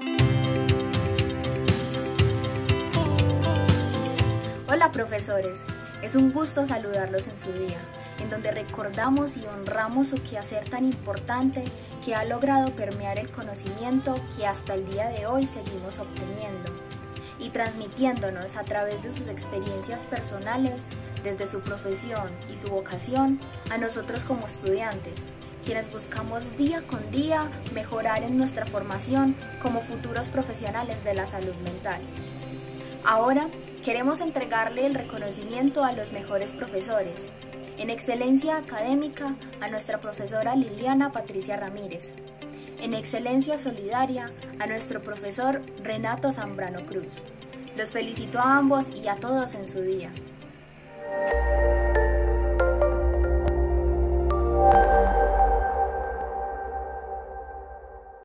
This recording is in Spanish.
Hola profesores, es un gusto saludarlos en su día, en donde recordamos y honramos su quehacer tan importante que ha logrado permear el conocimiento que hasta el día de hoy seguimos obteniendo y transmitiéndonos a través de sus experiencias personales, desde su profesión y su vocación, a nosotros como estudiantes, quienes buscamos día con día mejorar en nuestra formación como futuros profesionales de la salud mental. Ahora, queremos entregarle el reconocimiento a los mejores profesores. En excelencia académica, a nuestra profesora Liliana Patricia Ramírez. En excelencia solidaria, a nuestro profesor Renato Zambrano Cruz. Los felicito a ambos y a todos en su día.